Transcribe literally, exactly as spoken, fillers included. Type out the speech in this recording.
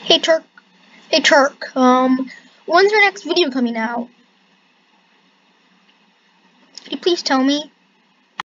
Hey Turk, hey Turk, um, when's your next video coming out? Could you please tell me?